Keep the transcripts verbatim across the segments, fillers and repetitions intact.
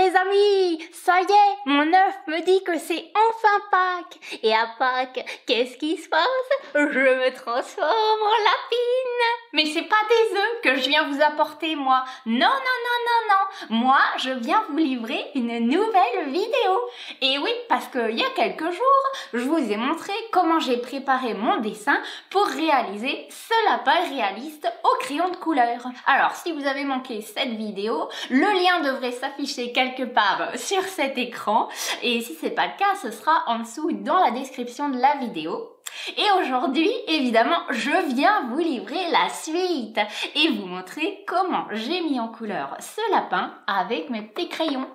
les amis, ça y est, mon œuf me dit que c'est enfin Pâques. Et à Pâques, qu'est-ce qui se passe? Je me transforme en lapine. Mais c'est pas des œufs que je viens vous apporter, moi. Non, non, non, non, non. Moi, je viens vous livrer une nouvelle vidéo. Et oui, parce qu'il y a quelques jours, je vous ai montré comment j'ai préparé mon dessin pour réaliser ce lapin réaliste au crayon de couleur. Alors, si vous avez manqué cette vidéo, le lien devrait s'afficher quelque part sur cet écran. Et si c'est pas le cas, ce sera en dessous dans la description de la vidéo. Et aujourd'hui, évidemment, je viens vous livrer la suite et vous montrer comment j'ai mis en couleur ce lapin avec mes petits crayons.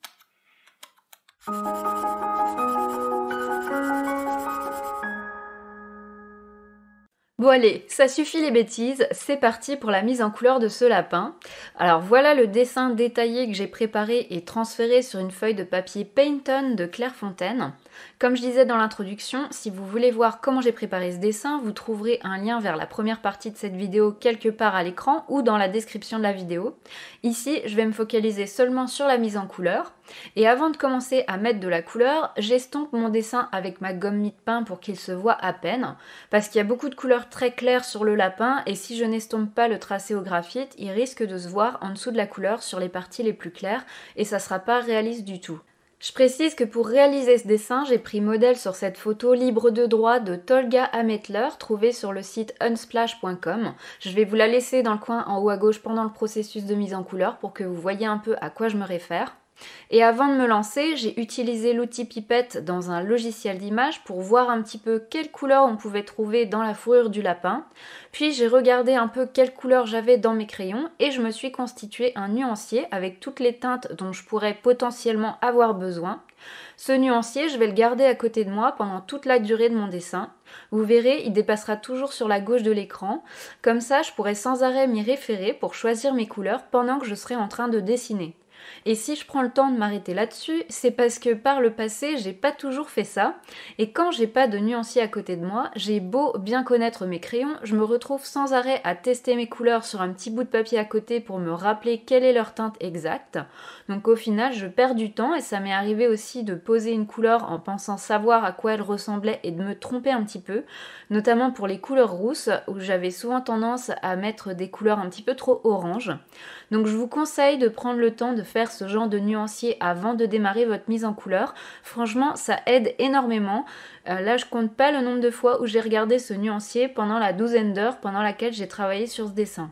Bon allez, ça suffit les bêtises, c'est parti pour la mise en couleur de ce lapin. Alors voilà le dessin détaillé que j'ai préparé et transféré sur une feuille de papier Painton de Clairefontaine. Comme je disais dans l'introduction, si vous voulez voir comment j'ai préparé ce dessin, vous trouverez un lien vers la première partie de cette vidéo quelque part à l'écran ou dans la description de la vidéo. Ici, je vais me focaliser seulement sur la mise en couleur. Et avant de commencer à mettre de la couleur, j'estompe mon dessin avec ma gomme mie-de-pain pour qu'il se voit à peine, parce qu'il y a beaucoup de couleurs très claires sur le lapin et si je n'estompe pas le tracé au graphite, il risque de se voir en dessous de la couleur sur les parties les plus claires et ça sera pas réaliste du tout. Je précise que pour réaliser ce dessin, j'ai pris modèle sur cette photo libre de droit de Tolga Ametler, trouvée sur le site unsplash point com. Je vais vous la laisser dans le coin en haut à gauche pendant le processus de mise en couleur pour que vous voyez un peu à quoi je me réfère. Et avant de me lancer, j'ai utilisé l'outil Pipette dans un logiciel d'image pour voir un petit peu quelle couleur on pouvait trouver dans la fourrure du lapin. Puis j'ai regardé un peu quelle couleur j'avais dans mes crayons et je me suis constitué un nuancier avec toutes les teintes dont je pourrais potentiellement avoir besoin. Ce nuancier, je vais le garder à côté de moi pendant toute la durée de mon dessin. Vous verrez, il dépassera toujours sur la gauche de l'écran. Comme ça, je pourrai sans arrêt m'y référer pour choisir mes couleurs pendant que je serai en train de dessiner. Et si je prends le temps de m'arrêter là-dessus, c'est parce que par le passé, j'ai pas toujours fait ça. Et quand j'ai pas de nuancier à côté de moi, j'ai beau bien connaître mes crayons, je me retrouve sans arrêt à tester mes couleurs sur un petit bout de papier à côté pour me rappeler quelle est leur teinte exacte. Donc au final, je perds du temps et ça m'est arrivé aussi de poser une couleur en pensant savoir à quoi elle ressemblait et de me tromper un petit peu, notamment pour les couleurs rousses où j'avais souvent tendance à mettre des couleurs un petit peu trop orange. Donc je vous conseille de prendre le temps de faire ce genre de nuancier avant de démarrer votre mise en couleur. Franchement, ça aide énormément. Euh, là, je compte pas le nombre de fois où j'ai regardé ce nuancier pendant la douzaine d'heures pendant laquelle j'ai travaillé sur ce dessin.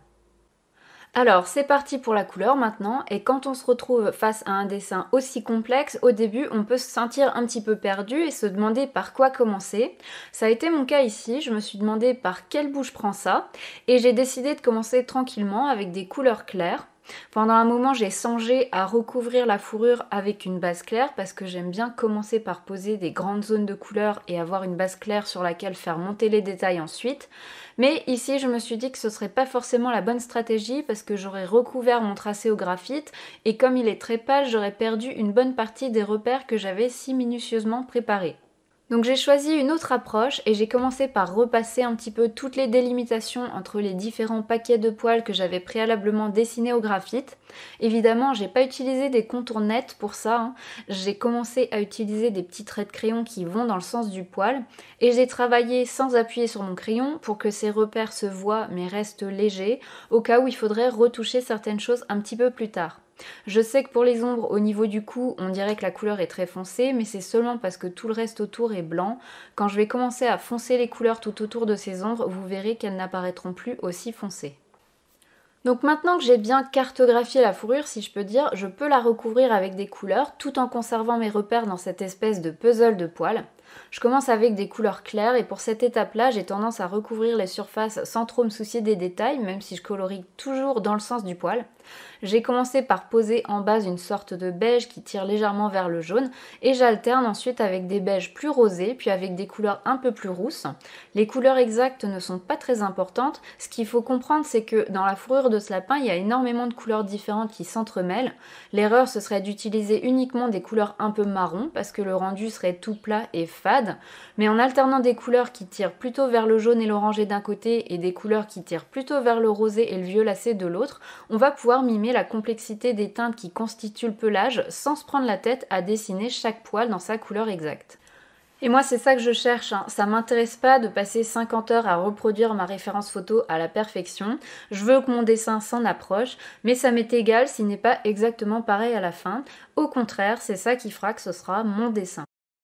Alors, c'est parti pour la couleur maintenant, et quand on se retrouve face à un dessin aussi complexe, au début, on peut se sentir un petit peu perdu et se demander par quoi commencer. Ça a été mon cas ici, je me suis demandé par quel bout je prends ça, et j'ai décidé de commencer tranquillement avec des couleurs claires. Pendant un moment, j'ai songé à recouvrir la fourrure avec une base claire parce que j'aime bien commencer par poser des grandes zones de couleurs et avoir une base claire sur laquelle faire monter les détails ensuite. Mais ici, je me suis dit que ce serait pas forcément la bonne stratégie parce que j'aurais recouvert mon tracé au graphite et comme il est très pâle, j'aurais perdu une bonne partie des repères que j'avais si minutieusement préparés. Donc j'ai choisi une autre approche et j'ai commencé par repasser un petit peu toutes les délimitations entre les différents paquets de poils que j'avais préalablement dessinés au graphite. Évidemment, j'ai pas utilisé des contours nets pour ça, hein. J'ai commencé à utiliser des petits traits de crayon qui vont dans le sens du poil et j'ai travaillé sans appuyer sur mon crayon pour que ces repères se voient mais restent légers au cas où il faudrait retoucher certaines choses un petit peu plus tard. Je sais que pour les ombres, au niveau du cou, on dirait que la couleur est très foncée, mais c'est seulement parce que tout le reste autour est blanc. Quand je vais commencer à foncer les couleurs tout autour de ces ombres, vous verrez qu'elles n'apparaîtront plus aussi foncées. Donc maintenant que j'ai bien cartographié la fourrure, si je peux dire, je peux la recouvrir avec des couleurs, tout en conservant mes repères dans cette espèce de puzzle de poils. Je commence avec des couleurs claires et pour cette étape-là, j'ai tendance à recouvrir les surfaces sans trop me soucier des détails, même si je colorie toujours dans le sens du poil. J'ai commencé par poser en base une sorte de beige qui tire légèrement vers le jaune et j'alterne ensuite avec des beiges plus rosés puis avec des couleurs un peu plus rousses. Les couleurs exactes ne sont pas très importantes, ce qu'il faut comprendre c'est que dans la fourrure de ce lapin il y a énormément de couleurs différentes qui s'entremêlent. L'erreur ce serait d'utiliser uniquement des couleurs un peu marron parce que le rendu serait tout plat et fade, mais en alternant des couleurs qui tirent plutôt vers le jaune et l'orangé d'un côté et des couleurs qui tirent plutôt vers le rosé et le violacé de l'autre, on va pouvoir mimer la complexité des teintes qui constituent le pelage sans se prendre la tête à dessiner chaque poil dans sa couleur exacte. Et moi c'est ça que je cherche, hein. Ça m'intéresse pas de passer cinquante heures à reproduire ma référence photo à la perfection, je veux que mon dessin s'en approche, mais ça m'est égal s'il n'est pas exactement pareil à la fin, au contraire c'est ça qui fera que ce sera mon dessin.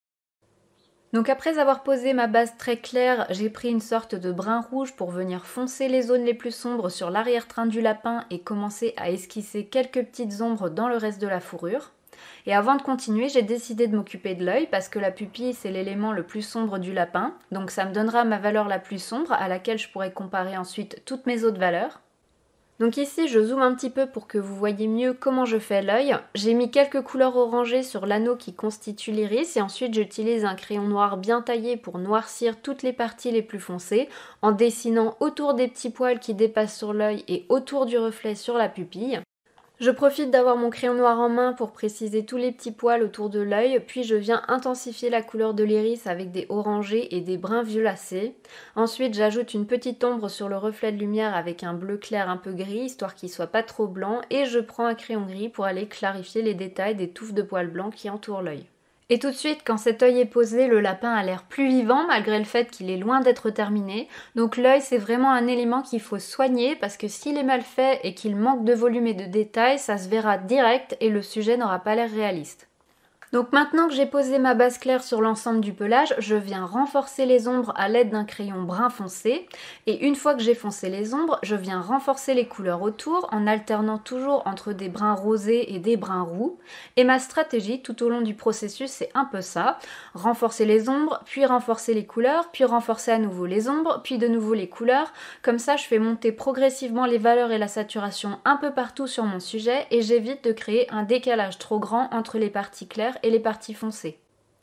Donc après avoir posé ma base très claire, j'ai pris une sorte de brun rouge pour venir foncer les zones les plus sombres sur l'arrière-train du lapin et commencer à esquisser quelques petites ombres dans le reste de la fourrure. Et avant de continuer, j'ai décidé de m'occuper de l'œil parce que la pupille c'est l'élément le plus sombre du lapin, donc ça me donnera ma valeur la plus sombre à laquelle je pourrai comparer ensuite toutes mes autres valeurs. Donc ici je zoome un petit peu pour que vous voyez mieux comment je fais l'œil. J'ai mis quelques couleurs orangées sur l'anneau qui constitue l'iris et ensuite j'utilise un crayon noir bien taillé pour noircir toutes les parties les plus foncées en dessinant autour des petits poils qui dépassent sur l'œil et autour du reflet sur la pupille. Je profite d'avoir mon crayon noir en main pour préciser tous les petits poils autour de l'œil, puis je viens intensifier la couleur de l'iris avec des orangés et des bruns violacés. Ensuite j'ajoute une petite ombre sur le reflet de lumière avec un bleu clair un peu gris, histoire qu'il soit pas trop blanc, et je prends un crayon gris pour aller clarifier les détails des touffes de poils blancs qui entourent l'œil. Et tout de suite, quand cet œil est posé, le lapin a l'air plus vivant malgré le fait qu'il est loin d'être terminé. Donc l'œil, c'est vraiment un élément qu'il faut soigner parce que s'il est mal fait et qu'il manque de volume et de détails, ça se verra direct et le sujet n'aura pas l'air réaliste. Donc maintenant que j'ai posé ma base claire sur l'ensemble du pelage, je viens renforcer les ombres à l'aide d'un crayon brun foncé. Et une fois que j'ai foncé les ombres, je viens renforcer les couleurs autour en alternant toujours entre des bruns rosés et des bruns roux. Et ma stratégie tout au long du processus, c'est un peu ça. Renforcer les ombres, puis renforcer les couleurs, puis renforcer à nouveau les ombres, puis de nouveau les couleurs. Comme ça, je fais monter progressivement les valeurs et la saturation un peu partout sur mon sujet et j'évite de créer un décalage trop grand entre les parties claires et les parties foncées.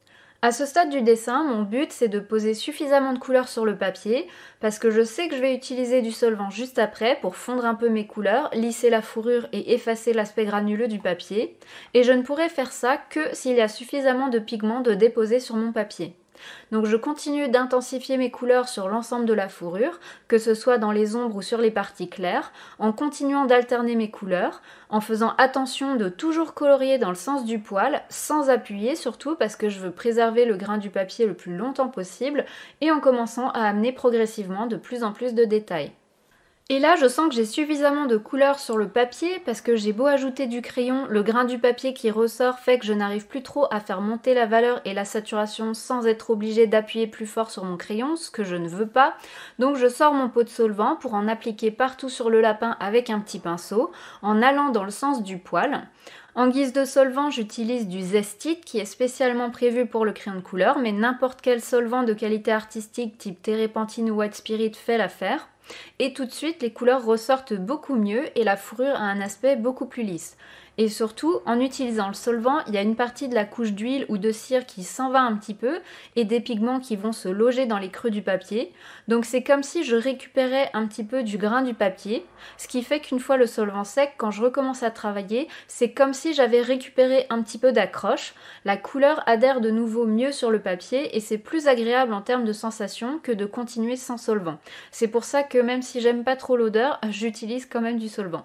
À ce stade du dessin, mon but c'est de poser suffisamment de couleurs sur le papier parce que je sais que je vais utiliser du solvant juste après pour fondre un peu mes couleurs, lisser la fourrure et effacer l'aspect granuleux du papier. Et je ne pourrai faire ça que s'il y a suffisamment de pigments de déposer sur mon papier. Donc je continue d'intensifier mes couleurs sur l'ensemble de la fourrure, que ce soit dans les ombres ou sur les parties claires, en continuant d'alterner mes couleurs, en faisant attention de toujours colorier dans le sens du poil, sans appuyer surtout parce que je veux préserver le grain du papier le plus longtemps possible, et en commençant à amener progressivement de plus en plus de détails. Et là, je sens que j'ai suffisamment de couleurs sur le papier parce que j'ai beau ajouter du crayon, le grain du papier qui ressort fait que je n'arrive plus trop à faire monter la valeur et la saturation sans être obligée d'appuyer plus fort sur mon crayon, ce que je ne veux pas. Donc je sors mon pot de solvant pour en appliquer partout sur le lapin avec un petit pinceau, en allant dans le sens du poil. En guise de solvant, j'utilise du Zest-It qui est spécialement prévu pour le crayon de couleur, mais n'importe quel solvant de qualité artistique type térébenthine ou white spirit fait l'affaire. Et tout de suite, les couleurs ressortent beaucoup mieux et la fourrure a un aspect beaucoup plus lisse. Et surtout, en utilisant le solvant, il y a une partie de la couche d'huile ou de cire qui s'en va un petit peu et des pigments qui vont se loger dans les creux du papier. Donc c'est comme si je récupérais un petit peu du grain du papier, ce qui fait qu'une fois le solvant sec, quand je recommence à travailler, c'est comme si j'avais récupéré un petit peu d'accroche. La couleur adhère de nouveau mieux sur le papier et c'est plus agréable en termes de sensation que de continuer sans solvant. C'est pour ça que même si j'aime pas trop l'odeur, j'utilise quand même du solvant.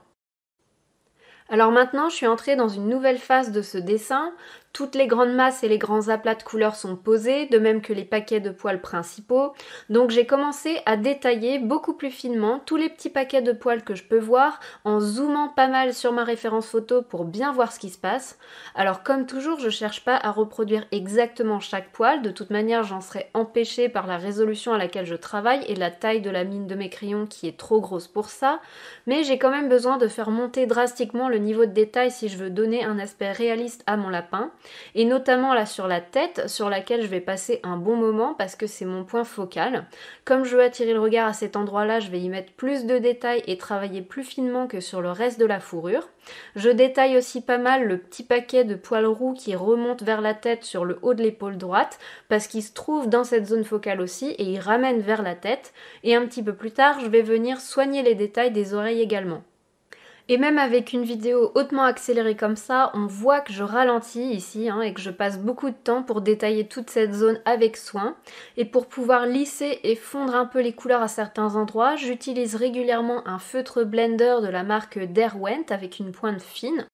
Alors maintenant, je suis entrée dans une nouvelle phase de ce dessin. Toutes les grandes masses et les grands aplats de couleurs sont posés, de même que les paquets de poils principaux. Donc j'ai commencé à détailler beaucoup plus finement tous les petits paquets de poils que je peux voir, en zoomant pas mal sur ma référence photo pour bien voir ce qui se passe. Alors comme toujours, je cherche pas à reproduire exactement chaque poil, de toute manière j'en serais empêchée par la résolution à laquelle je travaille et la taille de la mine de mes crayons qui est trop grosse pour ça. Mais j'ai quand même besoin de faire monter drastiquement le niveau de détail si je veux donner un aspect réaliste à mon lapin. Et notamment là sur la tête, sur laquelle je vais passer un bon moment parce que c'est mon point focal. Comme je veux attirer le regard à cet endroit-là, je vais y mettre plus de détails et travailler plus finement que sur le reste de la fourrure. Je détaille aussi pas mal le petit paquet de poils roux qui remonte vers la tête sur le haut de l'épaule droite parce qu'il se trouve dans cette zone focale aussi et il ramène vers la tête. Et un petit peu plus tard, je vais venir soigner les détails des oreilles également. Et même avec une vidéo hautement accélérée comme ça, on voit que je ralentis ici hein, et que je passe beaucoup de temps pour détailler toute cette zone avec soin. Et pour pouvoir lisser et fondre un peu les couleurs à certains endroits, j'utilise régulièrement un feutre blender de la marque Derwent avec une pointe fine.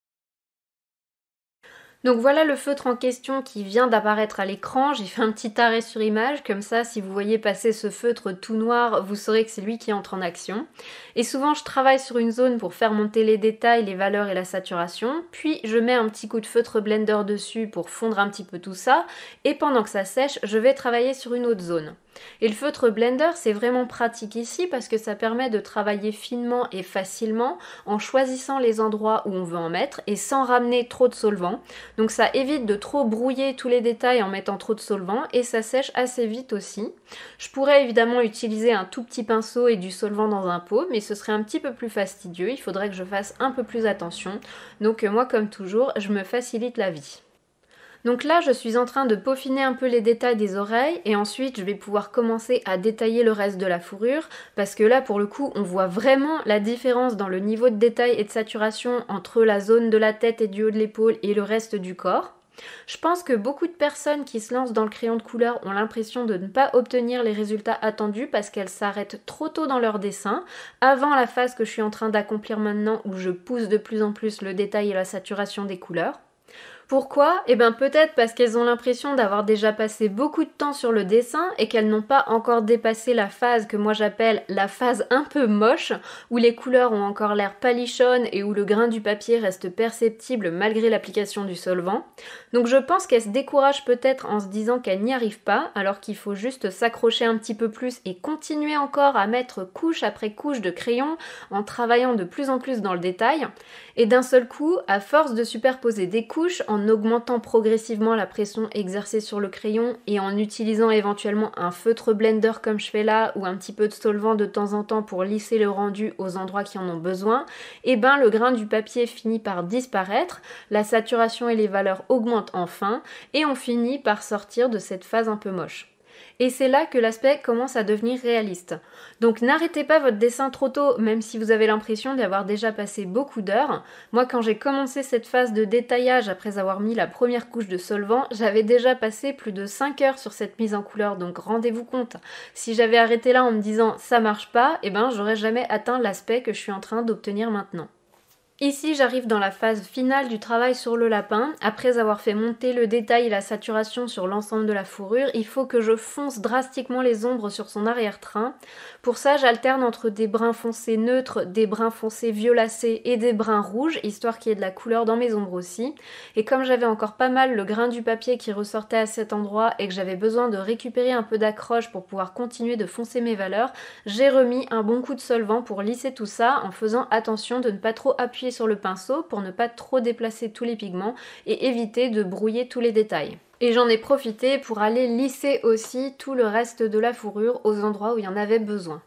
Donc voilà le feutre en question qui vient d'apparaître à l'écran, j'ai fait un petit arrêt sur image, comme ça si vous voyez passer ce feutre tout noir, vous saurez que c'est lui qui entre en action. Et souvent je travaille sur une zone pour faire monter les détails, les valeurs et la saturation, puis je mets un petit coup de feutre blender dessus pour fondre un petit peu tout ça, et pendant que ça sèche, je vais travailler sur une autre zone. Et le feutre blender c'est vraiment pratique ici parce que ça permet de travailler finement et facilement en choisissant les endroits où on veut en mettre et sans ramener trop de solvant. Donc ça évite de trop brouiller tous les détails en mettant trop de solvant et ça sèche assez vite aussi. Je pourrais évidemment utiliser un tout petit pinceau et du solvant dans un pot, mais ce serait un petit peu plus fastidieux, il faudrait que je fasse un peu plus attention. Donc moi comme toujours, je me facilite la vie. Donc là, je suis en train de peaufiner un peu les détails des oreilles et ensuite je vais pouvoir commencer à détailler le reste de la fourrure parce que là, pour le coup, on voit vraiment la différence dans le niveau de détail et de saturation entre la zone de la tête et du haut de l'épaule et le reste du corps. Je pense que beaucoup de personnes qui se lancent dans le crayon de couleur ont l'impression de ne pas obtenir les résultats attendus parce qu'elles s'arrêtent trop tôt dans leur dessin, avant la phase que je suis en train d'accomplir maintenant où je pousse de plus en plus le détail et la saturation des couleurs. Pourquoi? Eh bien peut-être parce qu'elles ont l'impression d'avoir déjà passé beaucoup de temps sur le dessin et qu'elles n'ont pas encore dépassé la phase que moi j'appelle la phase un peu moche, où les couleurs ont encore l'air palichonnes et où le grain du papier reste perceptible malgré l'application du solvant. Donc je pense qu'elles se découragent peut-être en se disant qu'elles n'y arrivent pas, alors qu'il faut juste s'accrocher un petit peu plus et continuer encore à mettre couche après couche de crayon en travaillant de plus en plus dans le détail. Et d'un seul coup, à force de superposer des couches, en en augmentant progressivement la pression exercée sur le crayon et en utilisant éventuellement un feutre blender comme je fais là ou un petit peu de solvant de temps en temps pour lisser le rendu aux endroits qui en ont besoin, et ben le grain du papier finit par disparaître, la saturation et les valeurs augmentent enfin et on finit par sortir de cette phase un peu moche. Et c'est là que l'aspect commence à devenir réaliste. Donc n'arrêtez pas votre dessin trop tôt, même si vous avez l'impression d'y avoir déjà passé beaucoup d'heures. Moi, quand j'ai commencé cette phase de détaillage après avoir mis la première couche de solvant, j'avais déjà passé plus de cinq heures sur cette mise en couleur, donc rendez-vous compte. Si j'avais arrêté là en me disant « ça marche pas », eh ben j'aurais jamais atteint l'aspect que je suis en train d'obtenir maintenant. Ici, j'arrive dans la phase finale du travail sur le lapin. Après avoir fait monter le détail et la saturation sur l'ensemble de la fourrure, il faut que je fonce drastiquement les ombres sur son arrière-train. Pour ça, j'alterne entre des bruns foncés neutres, des bruns foncés violacés et des bruns rouges, histoire qu'il y ait de la couleur dans mes ombres aussi. Et comme j'avais encore pas mal le grain du papier qui ressortait à cet endroit et que j'avais besoin de récupérer un peu d'accroche pour pouvoir continuer de foncer mes valeurs, j'ai remis un bon coup de solvant pour lisser tout ça en faisant attention de ne pas trop appuyer sur le pinceau pour ne pas trop déplacer tous les pigments et éviter de brouiller tous les détails. Et j'en ai profité pour aller lisser aussi tout le reste de la fourrure aux endroits où il y en avait besoin.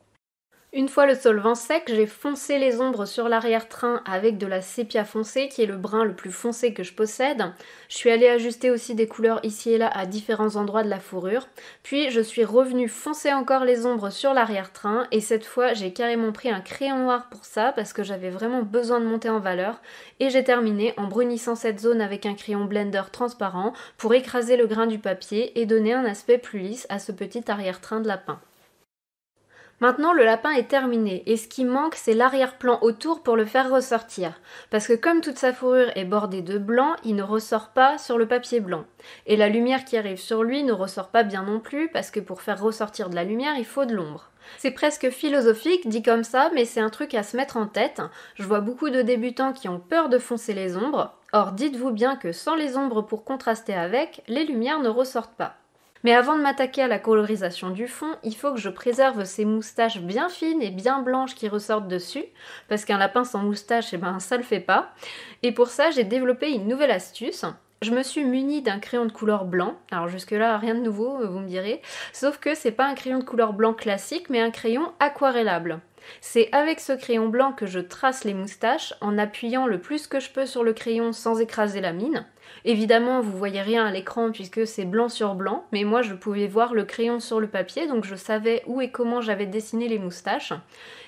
Une fois le solvant sec, j'ai foncé les ombres sur l'arrière-train avec de la sépia foncée, qui est le brun le plus foncé que je possède. Je suis allée ajuster aussi des couleurs ici et là à différents endroits de la fourrure. Puis je suis revenue foncer encore les ombres sur l'arrière-train, et cette fois j'ai carrément pris un crayon noir pour ça, parce que j'avais vraiment besoin de monter en valeur. Et j'ai terminé en brunissant cette zone avec un crayon blender transparent pour écraser le grain du papier et donner un aspect plus lisse à ce petit arrière-train de lapin. Maintenant, le lapin est terminé et ce qui manque, c'est l'arrière-plan autour pour le faire ressortir. Parce que comme toute sa fourrure est bordée de blanc, il ne ressort pas sur le papier blanc. Et la lumière qui arrive sur lui ne ressort pas bien non plus, parce que pour faire ressortir de la lumière, il faut de l'ombre. C'est presque philosophique dit comme ça, mais c'est un truc à se mettre en tête. Je vois beaucoup de débutants qui ont peur de foncer les ombres. Or, dites-vous bien que sans les ombres pour contraster avec, les lumières ne ressortent pas. Mais avant de m'attaquer à la colorisation du fond, il faut que je préserve ces moustaches bien fines et bien blanches qui ressortent dessus, parce qu'un lapin sans moustache, eh ben, ça le fait pas. Et pour ça, j'ai développé une nouvelle astuce. Je me suis munie d'un crayon de couleur blanc, alors jusque là rien de nouveau, vous me direz, sauf que c'est pas un crayon de couleur blanc classique, mais un crayon aquarellable. C'est avec ce crayon blanc que je trace les moustaches en appuyant le plus que je peux sur le crayon sans écraser la mine. Évidemment, vous voyez rien à l'écran puisque c'est blanc sur blanc, mais moi je pouvais voir le crayon sur le papier, donc je savais où et comment j'avais dessiné les moustaches.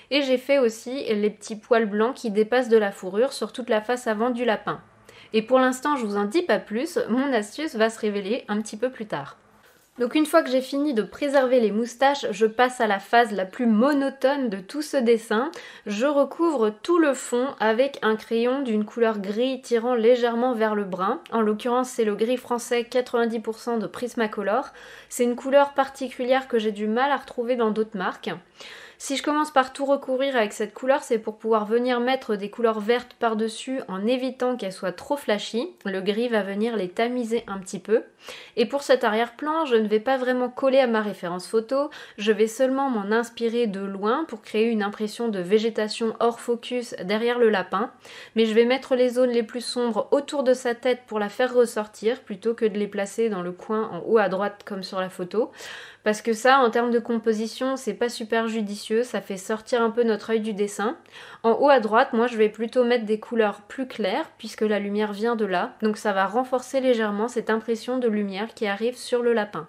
Et j'ai fait aussi les petits poils blancs qui dépassent de la fourrure sur toute la face avant du lapin. Et pour l'instant, je vous en dis pas plus, mon astuce va se révéler un petit peu plus tard. Donc une fois que j'ai fini de préserver les moustaches, je passe à la phase la plus monotone de tout ce dessin. Je recouvre tout le fond avec un crayon d'une couleur gris tirant légèrement vers le brun. En l'occurrence, c'est le gris français quatre-vingt-dix pour cent de Prismacolor. C'est une couleur particulière que j'ai du mal à retrouver dans d'autres marques. Si je commence par tout recouvrir avec cette couleur, c'est pour pouvoir venir mettre des couleurs vertes par-dessus en évitant qu'elles soient trop flashy. Le gris va venir les tamiser un petit peu. Et pour cet arrière-plan, je ne vais pas vraiment coller à ma référence photo, je vais seulement m'en inspirer de loin pour créer une impression de végétation hors focus derrière le lapin. Mais je vais mettre les zones les plus sombres autour de sa tête pour la faire ressortir plutôt que de les placer dans le coin en haut à droite comme sur la photo. Parce que ça, en termes de composition, c'est pas super judicieux, ça fait sortir un peu notre œil du dessin. En haut à droite, moi je vais plutôt mettre des couleurs plus claires, puisque la lumière vient de là, donc ça va renforcer légèrement cette impression de lumière qui arrive sur le lapin.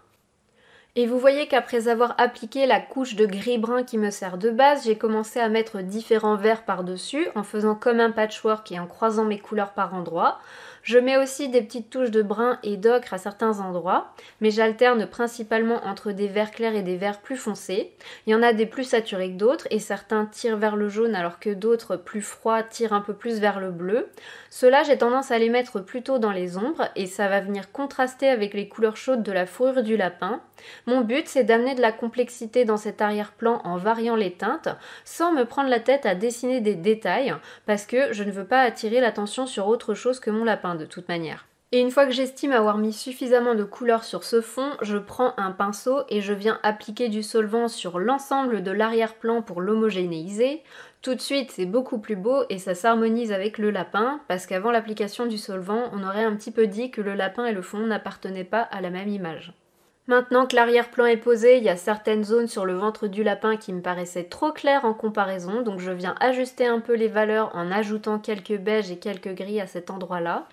Et vous voyez qu'après avoir appliqué la couche de gris-brun qui me sert de base, j'ai commencé à mettre différents verts par-dessus, en faisant comme un patchwork et en croisant mes couleurs par endroits. Je mets aussi des petites touches de brun et d'ocre à certains endroits, mais j'alterne principalement entre des verts clairs et des verts plus foncés. Il y en a des plus saturés que d'autres, et certains tirent vers le jaune alors que d'autres plus froids tirent un peu plus vers le bleu. Ceux-là, j'ai tendance à les mettre plutôt dans les ombres, et ça va venir contraster avec les couleurs chaudes de la fourrure du lapin. Mon but, c'est d'amener de la complexité dans cet arrière-plan en variant les teintes, sans me prendre la tête à dessiner des détails, parce que je ne veux pas attirer l'attention sur autre chose que mon lapin de toute manière. Et une fois que j'estime avoir mis suffisamment de couleur sur ce fond, je prends un pinceau et je viens appliquer du solvant sur l'ensemble de l'arrière-plan pour l'homogénéiser. Tout de suite, c'est beaucoup plus beau et ça s'harmonise avec le lapin, parce qu'avant l'application du solvant, on aurait un petit peu dit que le lapin et le fond n'appartenaient pas à la même image. Maintenant que l'arrière-plan est posé, il y a certaines zones sur le ventre du lapin qui me paraissaient trop claires en comparaison, donc je viens ajuster un peu les valeurs en ajoutant quelques beiges et quelques gris à cet endroit-là.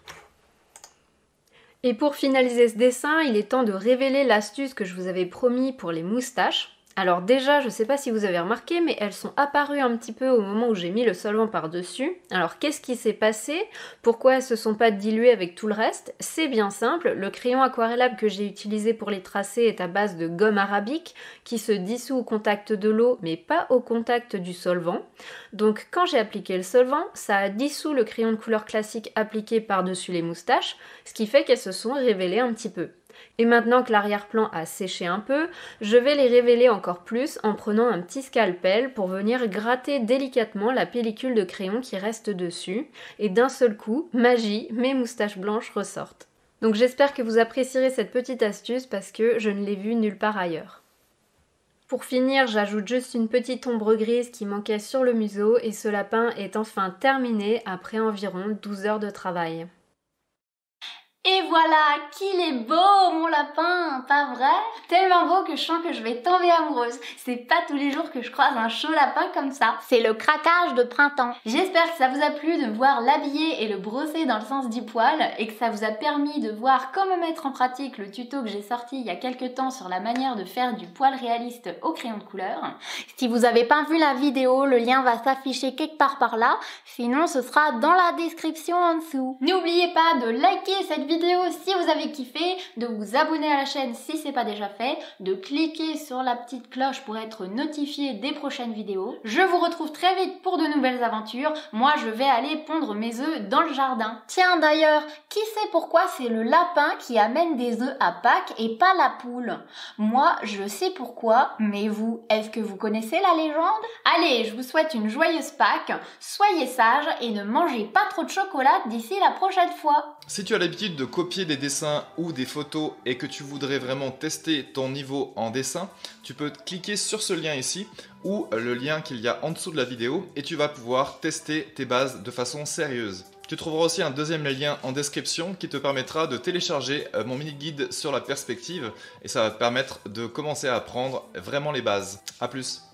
Et pour finaliser ce dessin, il est temps de révéler l'astuce que je vous avais promis pour les moustaches. Alors déjà, je ne sais pas si vous avez remarqué, mais elles sont apparues un petit peu au moment où j'ai mis le solvant par-dessus. Alors qu'est-ce qui s'est passé? Pourquoi elles ne se sont pas diluées avec tout le reste? C'est bien simple, le crayon aquarellable que j'ai utilisé pour les tracer est à base de gomme arabique qui se dissout au contact de l'eau, mais pas au contact du solvant. Donc quand j'ai appliqué le solvant, ça a dissous le crayon de couleur classique appliqué par-dessus les moustaches, ce qui fait qu'elles se sont révélées un petit peu. Et maintenant que l'arrière-plan a séché un peu, je vais les révéler encore plus en prenant un petit scalpel pour venir gratter délicatement la pellicule de crayon qui reste dessus. Et d'un seul coup, magie, mes moustaches blanches ressortent. Donc j'espère que vous apprécierez cette petite astuce parce que je ne l'ai vue nulle part ailleurs. Pour finir, j'ajoute juste une petite ombre grise qui manquait sur le museau et ce lapin est enfin terminé après environ douze heures de travail. Et voilà, qu'il est beau mon lapin, pas vrai? Tellement beau que je sens que je vais tomber amoureuse. C'est pas tous les jours que je croise un chaud lapin comme ça. C'est le craquage de printemps. J'espère que ça vous a plu de voir l'habiller et le brosser dans le sens du poil et que ça vous a permis de voir comment mettre en pratique le tuto que j'ai sorti il y a quelques temps sur la manière de faire du poil réaliste au crayon de couleur. Si vous avez pas vu la vidéo, le lien va s'afficher quelque part par là. Sinon, ce sera dans la description en dessous. N'oubliez pas de liker cette vidéo vidéo si vous avez kiffé, de vous abonner à la chaîne si c'est pas déjà fait, de cliquer sur la petite cloche pour être notifié des prochaines vidéos. Je vous retrouve très vite pour de nouvelles aventures. Moi je vais aller pondre mes œufs dans le jardin. Tiens d'ailleurs, qui sait pourquoi c'est le lapin qui amène des œufs à Pâques et pas la poule? Moi je sais pourquoi, mais vous, est-ce que vous connaissez la légende? Allez, je vous souhaite une joyeuse Pâques, soyez sages et ne mangez pas trop de chocolat d'ici la prochaine fois. Si tu as l'habitude de copier des dessins ou des photos et que tu voudrais vraiment tester ton niveau en dessin, tu peux cliquer sur ce lien ici ou le lien qu'il y a en dessous de la vidéo et tu vas pouvoir tester tes bases de façon sérieuse. Tu trouveras aussi un deuxième lien en description qui te permettra de télécharger mon mini-guide sur la perspective et ça va te permettre de commencer à apprendre vraiment les bases. A plus.